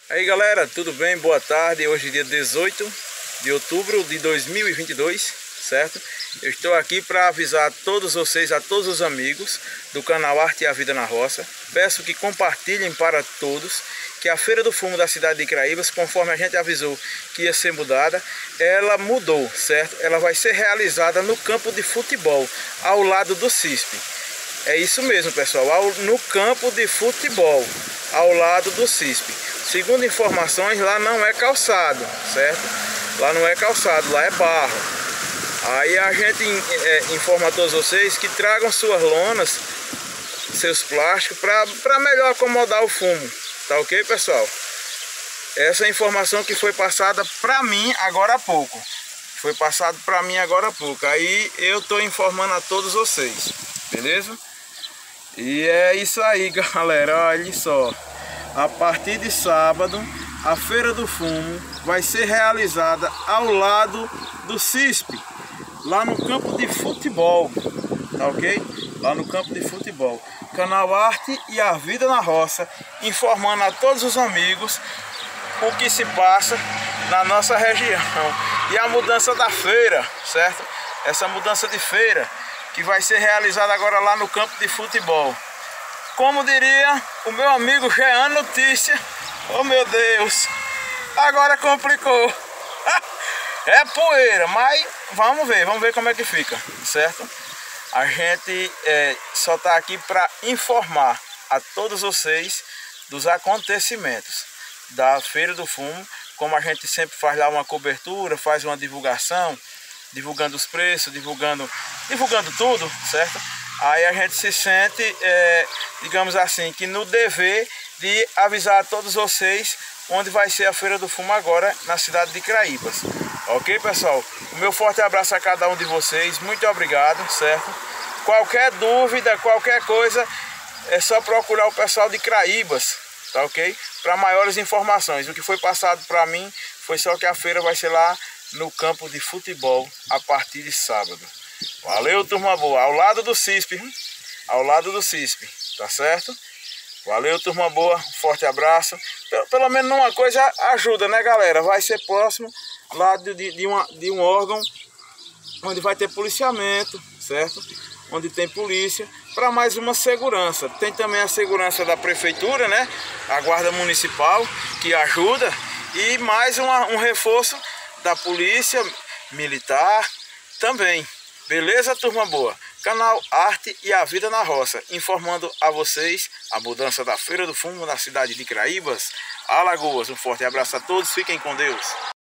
Aí galera, tudo bem? Boa tarde. Hoje é dia 18 de outubro de 2022, certo? Eu estou aqui para avisar a todos vocês, a todos os amigos do canal Arte e a Vida na Roça. Peço que compartilhem para todos que a Feira do Fumo da cidade de Craíbas, conforme a gente avisou que ia ser mudada, ela mudou, certo? Ela vai ser realizada no campo de futebol, ao lado do CISP. É isso mesmo, pessoal, no campo de futebol, ao lado do CISP. Segundo informações, lá não é calçado, certo? Lá não é calçado, lá é barro. Aí a gente informa a todos vocês que tragam suas lonas, seus plásticos, para melhor acomodar o fumo. Tá ok, pessoal? Essa é a informação que foi passada para mim agora há pouco. Foi passado para mim agora há pouco. Aí eu tô informando a todos vocês, beleza? E é isso aí, galera. Olha só. A partir de sábado, a Feira do Fumo vai ser realizada ao lado do CISP, lá no campo de futebol, tá ok? Lá no campo de futebol. Canal Arte e a Vida na Roça, informando a todos os amigos o que se passa na nossa região. E a mudança da feira, certo? Essa mudança de feira que vai ser realizada agora lá no campo de futebol. Como diria o meu amigo Jean Notícia, oh meu Deus, agora complicou. É poeira, mas vamos ver como é que fica, certo? A gente só está aqui para informar a todos vocês dos acontecimentos da Feira do Fumo, como a gente sempre faz lá uma cobertura, faz uma divulgação, divulgando os preços, divulgando tudo, certo? Aí a gente se sente, digamos assim, que no dever de avisar a todos vocês onde vai ser a Feira do Fumo agora na cidade de Craíbas. Ok, pessoal? O meu forte abraço a cada um de vocês, muito obrigado, certo? Qualquer dúvida, qualquer coisa, é só procurar o pessoal de Craíbas, tá ok? Para maiores informações. O que foi passado para mim foi só que a feira vai ser lá no campo de futebol a partir de sábado. Valeu, turma boa, ao lado do CISP, ao lado do CISP, tá certo? Valeu, turma boa, um forte abraço. Pelo menos uma coisa ajuda, né, galera? Vai ser próximo lá de um órgão onde vai ter policiamento, certo? Onde tem polícia, para mais uma segurança. Tem também a segurança da prefeitura, né? A guarda municipal, que ajuda. E mais um reforço da polícia militar também. Beleza, turma boa? Canal Arte e a Vida na Roça, informando a vocês a mudança da Feira do Fumo na cidade de Craíbas, Alagoas. Um forte abraço a todos, fiquem com Deus.